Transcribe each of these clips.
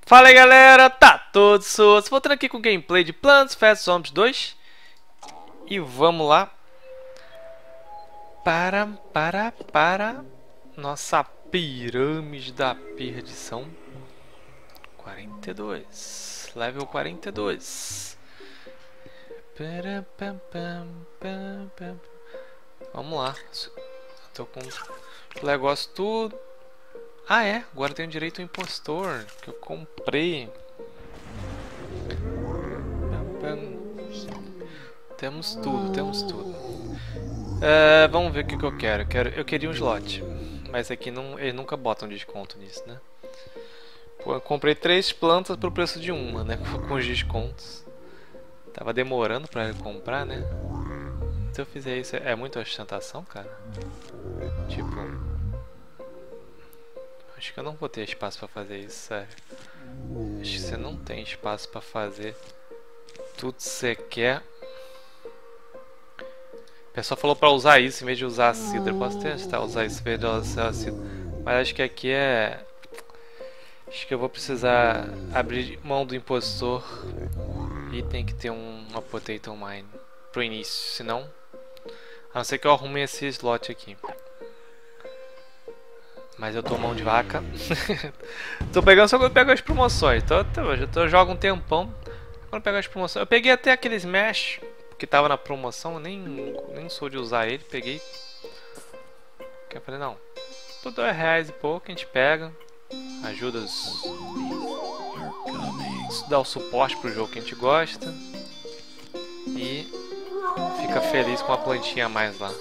Fala aí galera, tá todos soltos, voltando aqui com gameplay de Plants vs Zombies 2. E vamos lá para nossa pirâmide da perdição 42, level 42. Vamos lá, tô com o negócio tudo. Ah é, agora tenho direito ao impostor, que eu comprei. Temos tudo, temos tudo. Vamos ver o que eu quero. Eu queria um slot, mas aqui não, eles nunca botam desconto nisso, né? Pô, eu comprei 3 plantas pro preço de uma, né? Com os descontos. Tava demorando pra comprar, né? Se eu fizer isso, é muita ostentação, cara? Tipo... Acho que eu não vou ter espaço pra fazer isso, sério. Acho que você não tem espaço pra fazer tudo que você quer. O pessoal falou pra usar isso em vez de usar a cidra. Eu posso testar usar isso em vez de usar a cidra. Mas acho que aqui é... Acho que eu vou precisar abrir mão do impostor. E tem que ter uma potato mine pro início, senão... A não ser que eu arrume esse slot aqui. Mas eu tô mão de vaca. Tô pegando só quando eu pego as promoções. Eu jogo um tempão. Quando eu pego as promoções. Eu peguei até aquele Smash que tava na promoção. Eu nem sou de usar ele. Peguei. Eu falei, não. Por R$2 e pouco a gente pega. Ajuda dá o suporte pro jogo que a gente gosta. E fica feliz com uma plantinha a mais lá.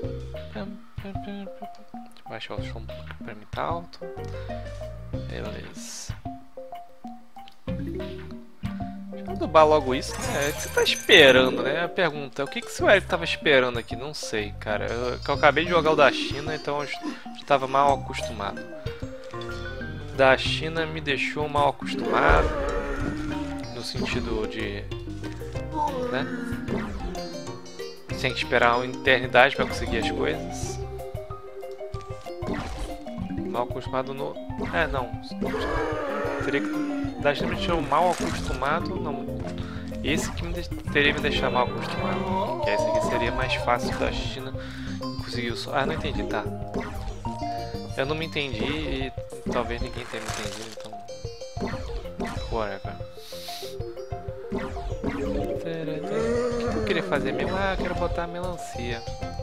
Baixar o som pra mim tá alto. Beleza. Deixa eu adubar logo isso, né? O que você tá esperando, né? A pergunta, o que o seu Eric tava esperando aqui? Não sei, cara. Eu acabei de jogar o da China, então eu estava mal acostumado. Da China me deixou mal acostumado. No sentido de... né? Tem que esperar uma eternidade pra conseguir as coisas. Mal acostumado no... não. Teria que... Da China me deixou mal acostumado, não. Esse que teria me deixar mal acostumado. Que esse aqui seria mais fácil da China conseguir o som. Ah, não entendi, tá. Eu não me entendi e talvez ninguém tenha me entendido, então... Whatever. O que eu queria fazer mesmo? Ah, eu quero botar a melancia.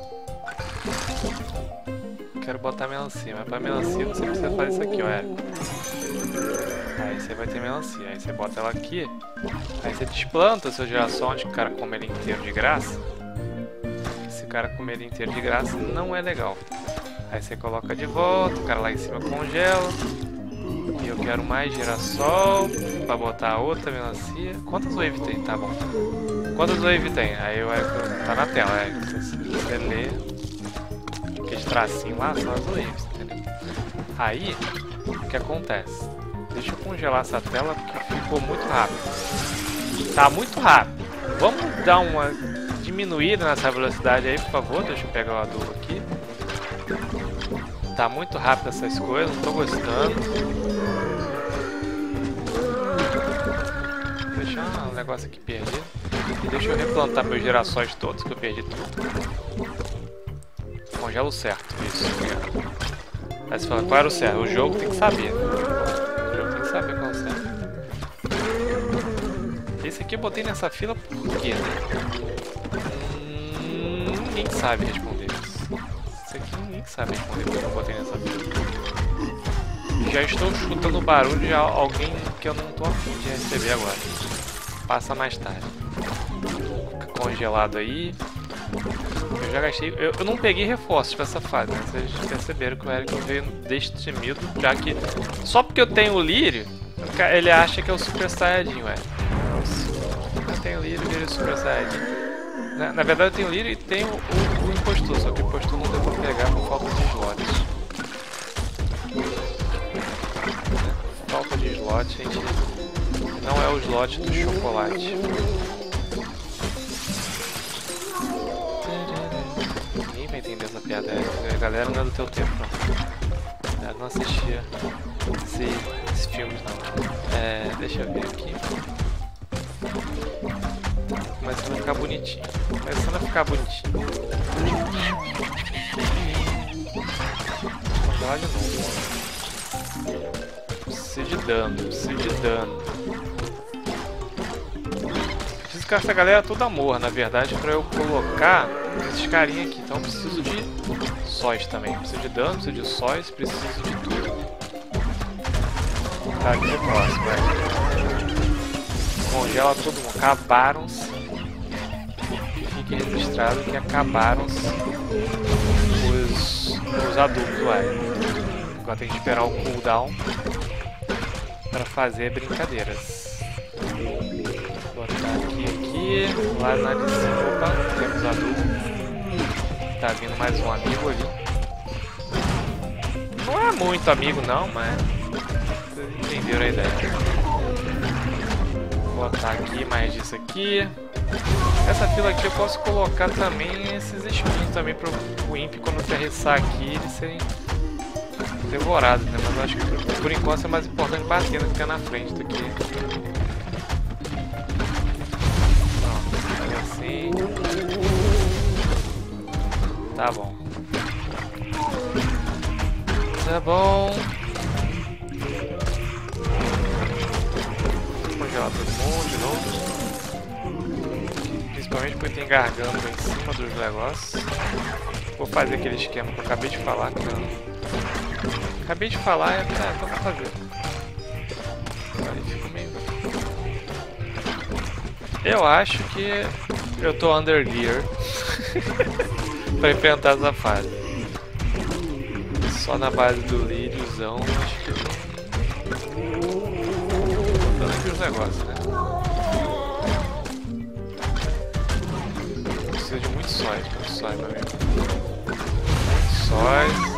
Quero botar melancia, mas pra melancia você precisa fazer isso aqui, ó, Érico. Aí você vai ter melancia, aí você bota ela aqui. Aí você desplanta o seu girassol onde o cara come ele inteiro de graça. Se o cara comer ele inteiro de graça, não é legal. Aí você coloca de volta, o cara lá em cima congela. E eu quero mais girassol pra botar a outra melancia. Quantas wave tem? Tá bom. Quantas wave tem? Aí o Érico tá na tela, Érico. Você lê. Aquele tracinho lá são as waves, entendeu? Aí, o que acontece? Deixa eu congelar essa tela porque ficou muito rápido. Tá muito rápido. Vamos dar uma diminuída nessa velocidade aí, por favor. Deixa eu pegar o adubo aqui. Tá muito rápido essas coisas, não tô gostando. Vou deixar um negócio aqui perdido. E deixa eu replantar meus girassóis todos, que eu perdi tudo. Congela o certo, isso. Aí você fala, qual era o certo? O jogo tem que saber. O jogo tem que saber qual é o certo. Esse aqui eu botei nessa fila por quê, né? Ninguém sabe responder isso. Esse aqui ninguém sabe responder porque eu botei nessa fila. Já estou escutando o barulho de alguém que eu não estou afim de receber agora. Passa mais tarde. Fica congelado aí. Eu já gastei... Eu não peguei reforços pra essa fase, né? Vocês perceberam que o Eric veio destemido, já que... Só porque eu tenho o Lírio, ele acha que é o Super Saiyajin, ué. Eu tenho o Lírio e ele é o Super Saiyajin. Na verdade eu tenho o Lírio e tenho o impostor, só que o impostor não deu pra pegar por falta de slots. Falta de slot, gente. Não é o slot do chocolate. Ninguém vai entender essa piada. A galera não é do teu tempo, não. A galera não assistia esses filmes não. Deixa eu ver aqui. Começando a ficar bonitinho. Começando a ficar bonitinho. Vamos lá de novo. Preciso de dano, preciso de dano. Preciso que essa galera é tudo amor, na verdade, pra eu colocar esses carinha aqui. Então eu preciso de sóis também. Preciso de dano, preciso de sóis, preciso de tudo. Tá aqui próximo, Congela todo mundo. Acabaram-se. Fique registrado que acabaram-se os adultos lá. Agora tem que esperar o cooldown para fazer brincadeiras. Vou botar aqui, lá na de cima. Opa, temos adultos. Tá vindo mais um amigo ali. Não é muito amigo não, mas vocês entenderam a ideia. Vou botar aqui mais disso aqui. Essa fila aqui eu posso colocar também esses espinhos também para o Imp quando se arressar aqui eles serem devorados, né? Mas eu acho que por enquanto é mais importante bater do que ficar na frente do que... Pronto, assim... Tá bom. Tá bom. Vou congelar todo mundo de novo. Principalmente porque tem garganta em cima dos negócios. Vou fazer aquele esquema que eu acabei de falar. Que eu... Acabei de falar, então vou fazer. Agora fico meio... Eu acho que eu tô under gear pra enfrentar essa fase. Só na base do líriozão, acho que dando aqui os negócios, né? Precisa de muito sóis, meu amigo. Muito sóis.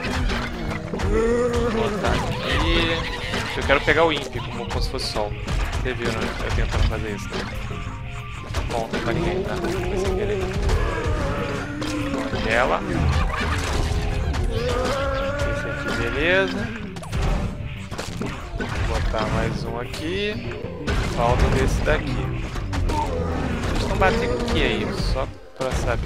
Vou botar aqui. Eu quero pegar o Imp como se fosse sol. Você viu, né? Eu tentando fazer isso, né? Bom, não pra ninguém, tá? Foi sem querer. Congela. Esse aqui, beleza. Vou botar mais um aqui. Falta desse daqui. Eles estão batendo o que aí? Só pra saber.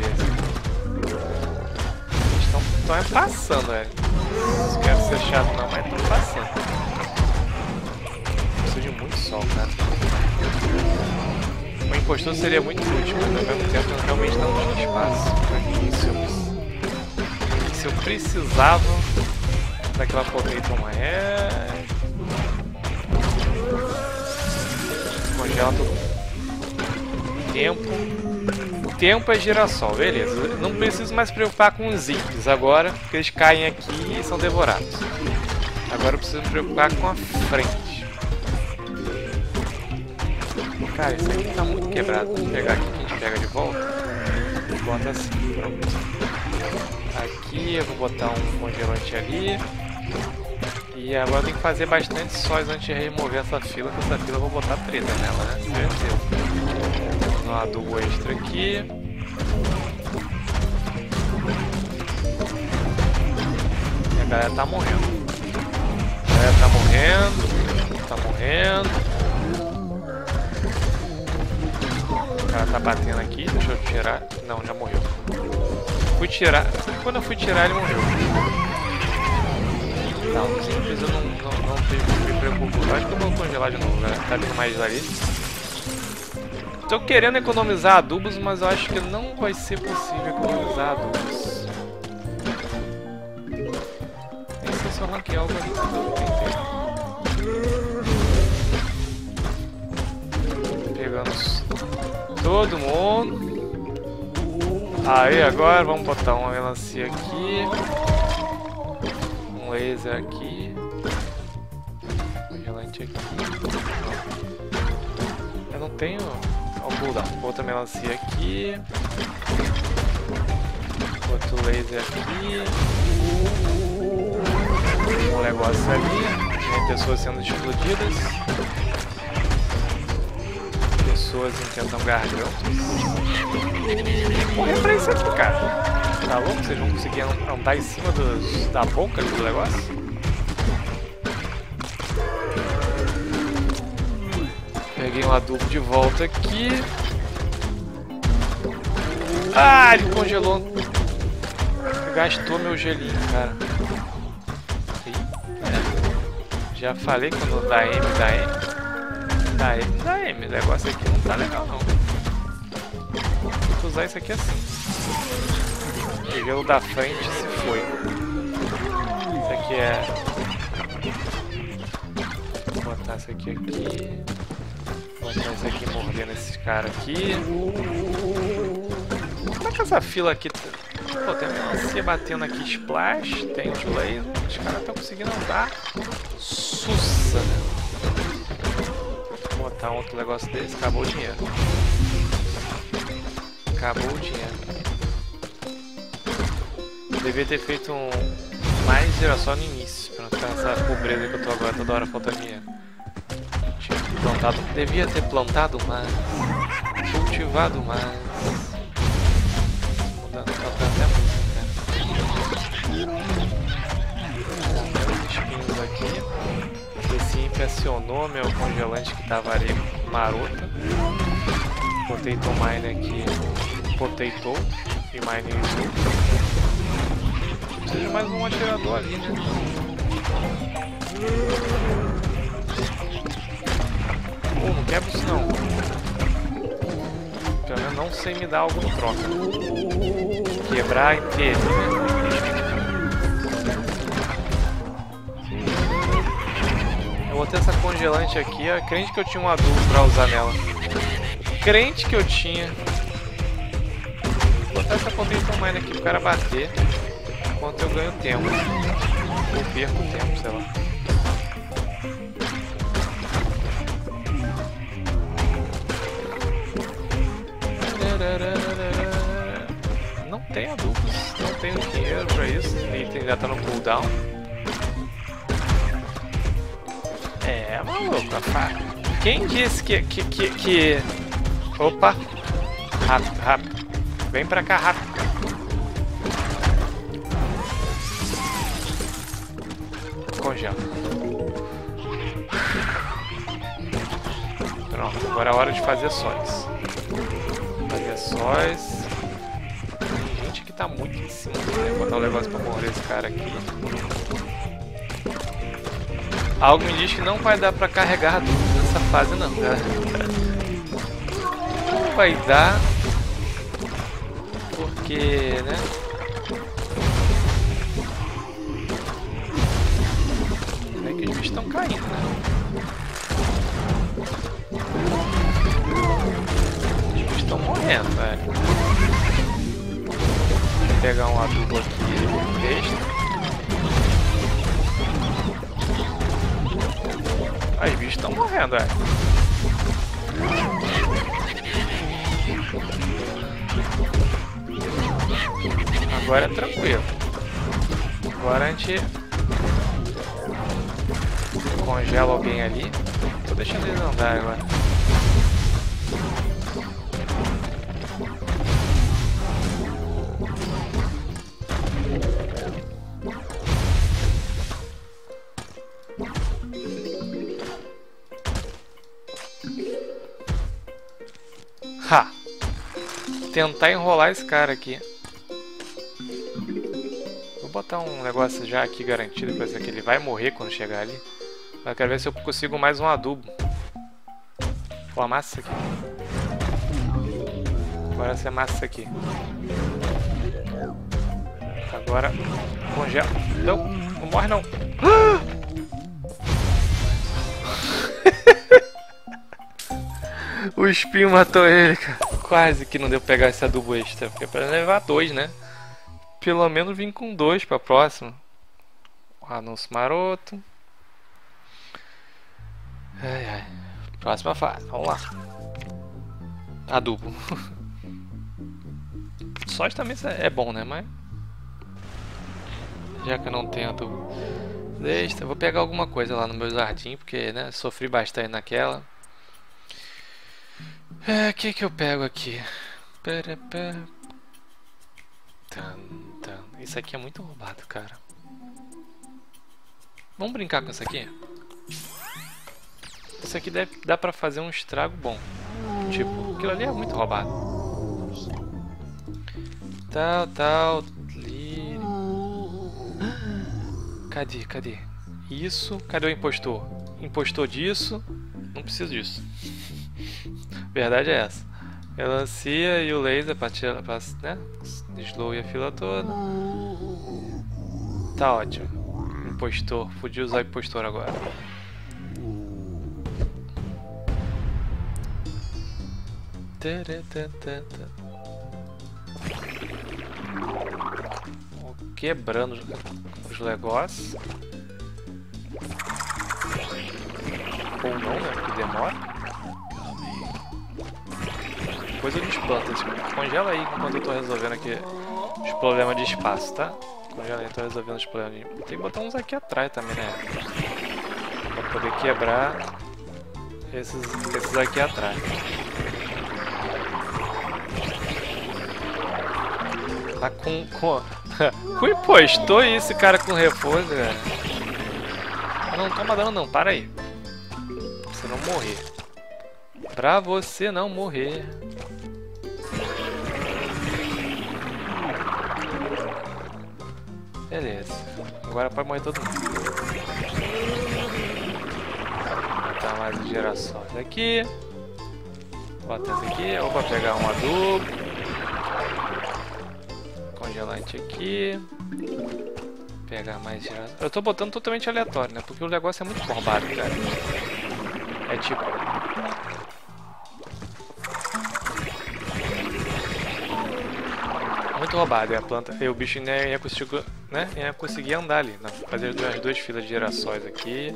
Eles estão passando, velho. Não quero ser chato não, mas estão passando. Preciso de muito sol, cara. O impostor seria muito útil, mas ao mesmo tempo eu realmente não tinha espaço pra isso. Se eu precisava daquela potato mais... Congela todo tempo é girassol, beleza. Eu não preciso mais preocupar com os itens agora, porque eles caem aqui e são devorados. Agora eu preciso me preocupar com a frente. Cara, isso aqui tá muito quebrado. Vou pegar aqui que a gente pega de volta. Bota assim, pronto. Aqui eu vou botar um congelante ali. E agora eu tenho que fazer bastante sóis antes de remover essa fila, porque essa fila eu vou botar treta nela, né? Certeza. Um adubo extra aqui. E a galera tá morrendo. A galera tá morrendo. Tá morrendo. O cara tá batendo aqui, deixa eu tirar. Não, já morreu. Fui tirar. Quando eu fui tirar, ele morreu. Não, simples, eu não me preocupo. Eu acho que eu vou congelar de novo, galera. Tá vindo mais ali. Tô querendo economizar adubos, mas eu acho que não vai ser possível economizar adubos. Nem sei se eu ranquei algo ali que eu pegamos todo mundo. Aí agora vamos botar uma melancia aqui. Um laser aqui. Congelante aqui. Eu não tenho... Outra melancia aqui. Outro laser aqui. Um negócio ali. Tem pessoas sendo explodidas. Pessoas intentam gargantas. Morrer pra isso aqui, cara. Tá louco? Vocês vão conseguir andar em cima da boca do negócio? Peguei um adubo de volta aqui. Ah, ele congelou. Gastou meu gelinho, cara. Já falei quando dá M, dá M. Dá M, dá M. O negócio aqui não tá legal, não. Tem que usar isso aqui assim. Peguei o da frente e se foi. Isso aqui é... Vou botar isso aqui. Vou botar isso aqui mordendo esses caras aqui. Como é que essa fila aqui... Pô, tem a melancia batendo aqui, splash, tem os lasers, os caras estão conseguindo andar sussa, né? Vou botar um outro negócio desse, acabou o dinheiro. Acabou o dinheiro. Devia ter feito mais girassol no início, pra não ficar nessa pobreza que eu tô agora, toda hora falta dinheiro. Devia ter plantado mais, cultivado mais. Espinhos aqui. Esse imp acionou meu congelante que tava ali maroto. Potato mine aqui. Potato e mine azul. Precisa de mais um atirador ali, né? Pô, não quebra isso não. Pelo menos não sei me dar algo em troca. Quebrar inteiro, né? Eu botei essa congelante aqui, ó. Crente que eu tinha um adubo pra usar nela. Crente que eu tinha. Vou botar essa potato mine aqui pro cara bater. Enquanto eu ganho tempo. Ou perco tempo, sei lá. Não tem adubos, não tenho dinheiro pra isso. O item já tá no cooldown. É, maluco, quem disse que... Opa! Rápido, rápido. Vem pra cá, rápido. Congela. Pronto, agora é a hora de fazer sóis. Fazer sóis. Tem gente que tá muito em cima, né? Vou botar um negócio pra morrer esse cara aqui. Algo me diz que não vai dar pra carregar nessa fase não, cara. Não vai dar. Porque, né? É que os bichos estão caindo, né? Os bichos estão morrendo, velho. Vou pegar um adubo aqui, extra. Os bichos estão morrendo, velho. Agora é tranquilo. Agora a gente congela alguém ali. Tô deixando eles andar agora. Ha! Tentar enrolar esse cara aqui. Vou botar um negócio já aqui garantido pra dizer que ele vai morrer quando chegar ali. Eu quero ver se eu consigo mais um adubo. Pô, amassa isso aqui. Agora você amassa isso aqui. Agora congela. Não, não morre não. O espinho matou ele, cara. Quase que não deu pra pegar esse adubo extra. Porque é pra levar 2, né? Pelo menos vim com 2 pra próxima. Anúncio maroto. Ai, ai. Próxima fase. Vamos lá. Adubo. Sóis também é bom, né? Mas... já que eu não tenho adubo. Deixa. Eu vou pegar alguma coisa lá no meu jardim. Porque, né? Sofri bastante naquela. O que eu pego aqui? Isso aqui é muito roubado, cara. Vamos brincar com isso aqui? Isso aqui dá pra fazer um estrago bom. Tipo, aquilo ali é muito roubado. Tal, Lírio. Cadê? Isso, cadê o impostor? Impostor disso, não preciso disso. Verdade é essa. Melancia e o laser pra tirar, né? Desloe a fila toda. Tá ótimo. Impostor, podia usar o impostor agora. Quebrando os negócios. Ou não, né? Porque demora. Depois eu desplanto. Congela aí enquanto eu tô resolvendo aqui os problemas de espaço, tá? Congela aí, eu tô resolvendo os problemas de... Tem que botar uns aqui atrás também, né? Pra poder quebrar esses aqui atrás. Tá com impostor e esse cara com reforço, cara. Não toma dano não, para aí. Pra você não morrer. Pra você não morrer. Beleza. Agora pode morrer todo mundo. Vou botar mais os girassóis aqui. Bota esse aqui. Opa, pegar um adubo. Congelante aqui. Pegar mais girassóis. Eu tô botando totalmente aleatório, né? Porque o negócio é muito roubado, cara. É tipo... muito roubado, e a planta, e o bicho nem ia conseguir, né? Ia conseguir andar ali, fazer as duas filas de girassóis aqui.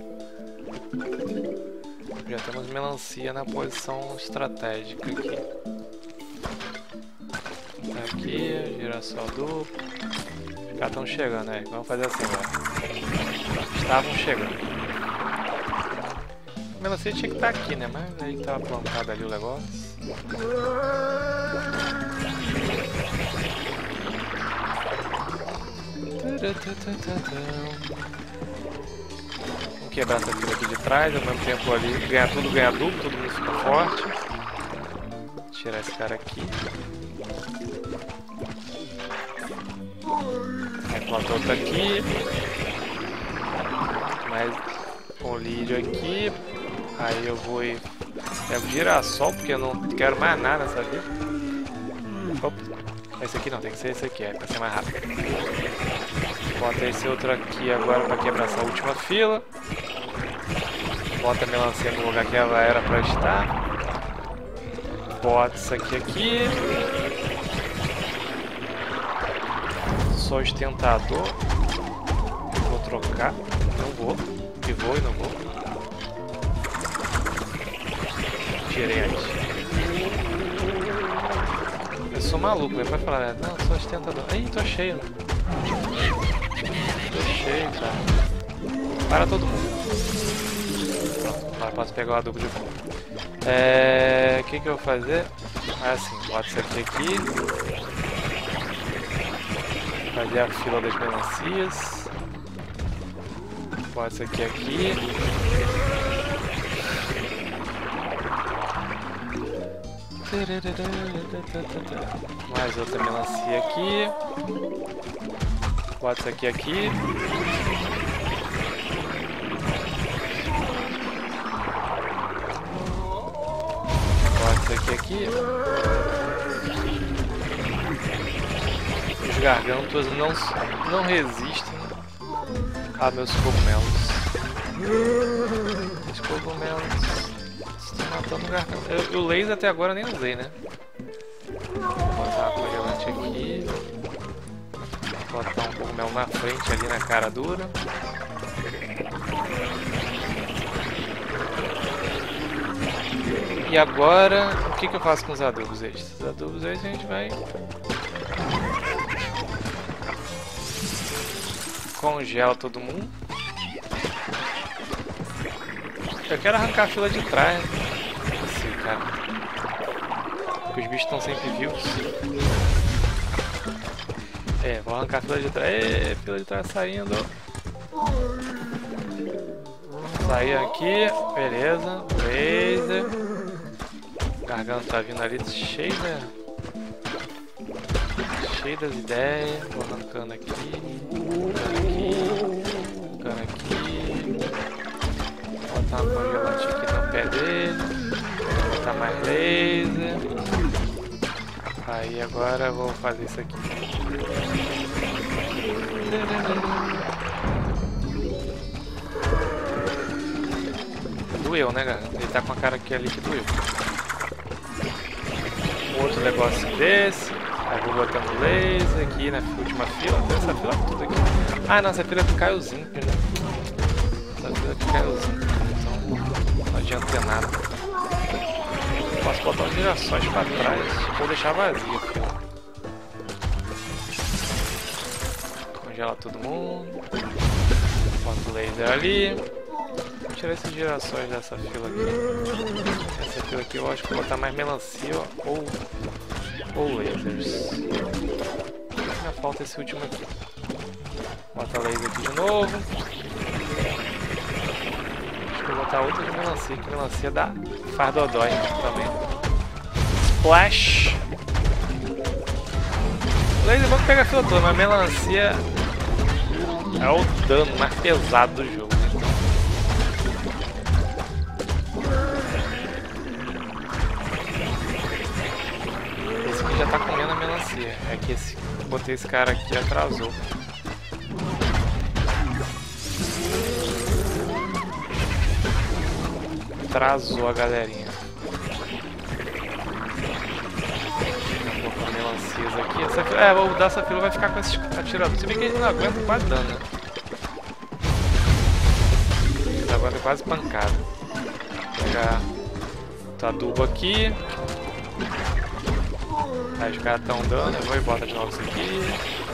Já temos melancia na posição estratégica aqui. Aqui, girassol duplo. Os caras estão chegando, né? Vamos fazer assim agora. Estavam chegando. A melancia tinha que estar aqui, né? Mas aí estava plantado ali o negócio. Vamos quebrar essa fila aqui de trás, ao mesmo tempo ali, ganhar tudo, ganhar duplo, todo mundo fica forte. Tirar esse cara aqui. Aí planta outro aqui. Mais um lírio aqui. Aí eu vou e pego girassol, porque eu não quero mais nada nessa vida. Opa. Esse aqui não, tem que ser esse aqui, pra ser mais rápido. Bota esse outro aqui agora pra quebrar essa última fila. Bota a melancia no lugar que ela era pra estar. Bota isso aqui. Sustentador. Vou trocar. Não vou. E vou e não vou. Tirei aqui. Eu sou maluco, vai falar, não, sou sustentador. Ih, tô cheio. Tô cheio, cara. Para todo mundo. Pronto, agora posso pegar o adubo de volta. O que eu vou fazer? Assim, bota isso aqui. Fazer a fila das melancias. Bota isso aqui. Mais outra melancia aqui. Bota isso aqui. Bota isso aqui. Os gargantos não resistem a meus cogumelos. Os cogumelos estão matando o garganta. O laser até agora eu nem usei, né? Vou botar uma congelante aqui. Vou botar um cogumelo na frente ali na cara dura. E agora, o que eu faço com os adubos extras? Os adubos extras a gente vai... congela todo mundo. Eu quero arrancar a fila de trás. Assim, cara. Porque os bichos estão sempre vivos. Vou arrancar a fila de trás. Fila de trás saindo. Sair aqui, beleza. Laser. Garganta tá vindo ali cheio, né? Cheio das ideias. Vou arrancando aqui. Arrancando aqui. Botar uma congelante aqui no pé dele. Botar mais laser. Aí agora eu vou fazer isso aqui. Doeu, né, galera? Ele tá com a cara aqui ali que doeu. Outro negócio desse. Aí vou botando laser aqui na última fila. Essa fila tudo aqui. Ah, não, essa fila que cai o zinc, né? Essa fila que cai o zinc. Então não adianta ter nada. Posso botar os girassóis pra trás. Vou deixar vazia a fila. Congela todo mundo. Bota o laser ali. Vou tirar esses girassóis dessa fila aqui. Essa fila aqui eu acho que vou botar mais melancia ou lasers. Ainda falta esse último aqui. Bota laser aqui de novo. Acho que vou botar outra de melancia, que melancia faz dodói também. Splash! Laser vamos pegar a fila toda, mas melancia é o dano mais pesado do jogo. Esse aqui já tá comendo a melancia. É que botei esse cara aqui e atrasou. Atrasou a galerinha. Vou com melancias aqui. Vou dar essa fila, vai ficar com esses atiradores. Se bem que ele não aguenta quase dano, né? Ele aguenta quase pancada. Vou pegar o adubo aqui. Aí os caras estão dando, eu vou e boto de novo isso aqui.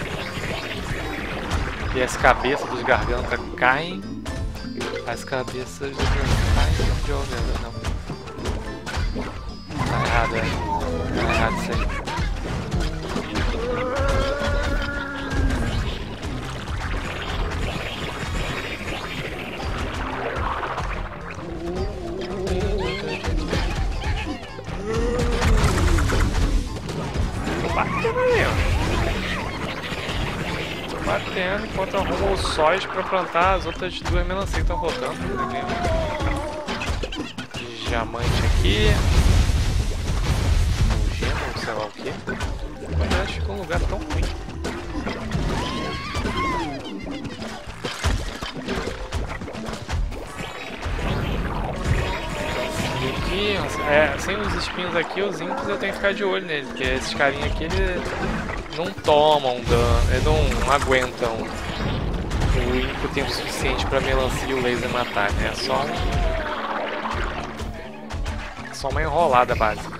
E as cabeças dos gargantas caem. As cabeças dos gargantas caem. De onde não? Tá errado, Tá errado isso aí. Tô batendo enquanto eu arrumo os sóis pra plantar as outras duas melancias que estão faltando. Diamante aqui. Gema, sei lá o que. Mas eu acho que ficou um lugar tão ruim. Aqui, sem os espinhos aqui, os ímpios eu tenho que ficar de olho nele, porque esses carinha aqui eles não tomam dano, eles não aguentam o ímpio tempo suficiente pra melancia e o laser matar, né? É só uma enrolada básica.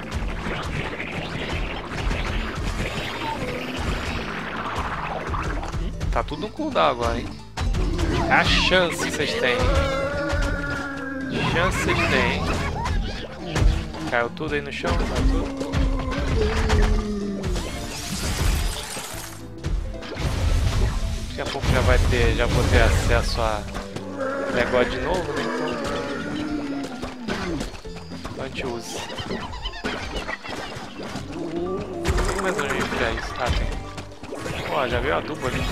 Tá tudo no cooldown agora, hein? É a chance que vocês têm. Chance vocês têm. Caiu tudo aí no chão, caiu tudo. Daqui a pouco já vou ter acesso a negócio de novo, né? Então a gente use. Tem mais onde enfiar isso? Ah, tem. Ó, já veio a adubo ali.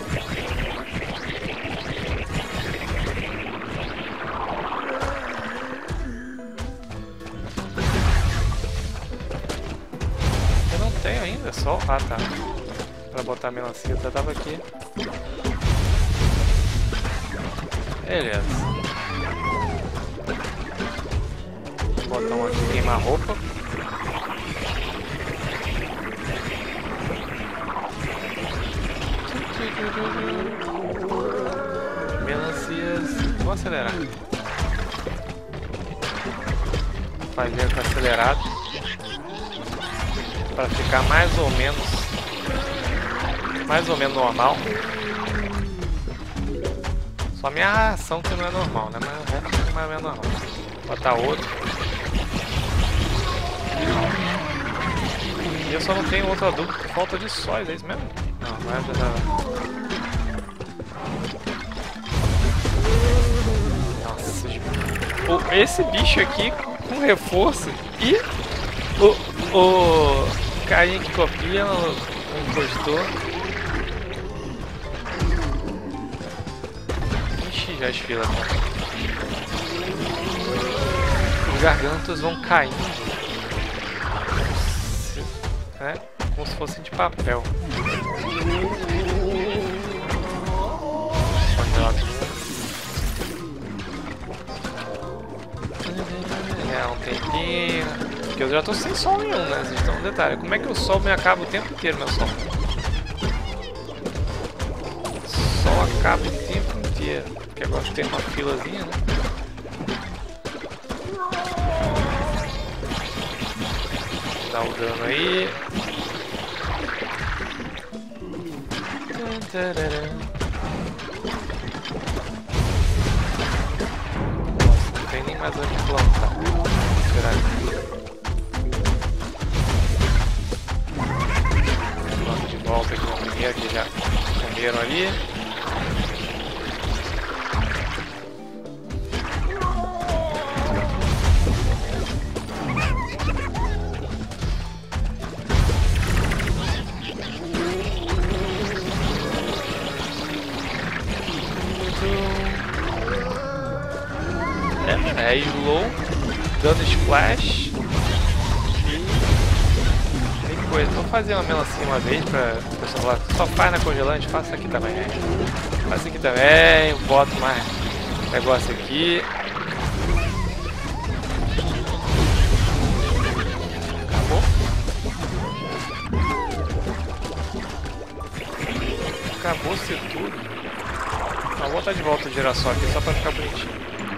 Tenho ainda, só. Ah, tá. Pra botar a melancia, já tava aqui. Beleza. Vou botar um aqui, queimar roupa. Melancias. Vou acelerar. Fazer com acelerado. Para ficar mais ou menos normal. Só minha ação que não é normal, né? Mas o resto é mais ou menos normal. Vou botar outro. E eu só não tenho outro adubo por falta de sóis, é isso mesmo? Não, vai ajudar. Nossa, Esse bicho aqui com reforço e o carinha que copia o impostor. Ixi, já as filas, cara. Os gargantos vão caindo, né? Como se fossem de papel. É um tempinho. Porque eu já tô sem sol nenhum, né? Então, um detalhe: como é que o sol me acaba o tempo inteiro, meu sol? O sol acaba o tempo inteiro. Porque agora tem uma filazinha, né? Dá o dano aí. Nossa, não tem nem mais onde plantar. Será que... Planta de volta aqui no primeiro que já comeram ali. É slow, dando splash e tem coisa. Vou fazer uma melancia uma vez pra o pessoal falar, só faz na congelante, faça aqui também. Faça aqui também, boto mais negócio aqui. Acabou? Acabou-se tudo. Vou botar de volta o girassol aqui só pra ficar bonitinho.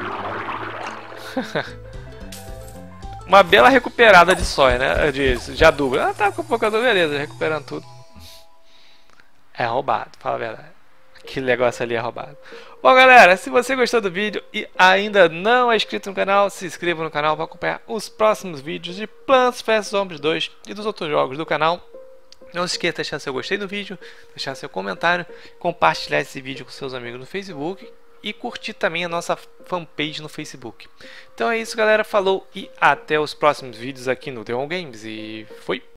Uma bela recuperada de soja, né? De adubo. Ah, tá com pouco adubo, beleza, recuperando tudo. É roubado, fala a verdade. Aquele negócio ali é roubado. Bom, galera, se você gostou do vídeo e ainda não é inscrito no canal, se inscreva no canal para acompanhar os próximos vídeos de Plants vs Zombies 2 e dos outros jogos do canal. Não se esqueça de deixar seu gostei no vídeo, deixar seu comentário, compartilhar esse vídeo com seus amigos no Facebook e curtir também a nossa fanpage no Facebook. Então é isso, galera. Falou e até os próximos vídeos aqui no The Games. E foi!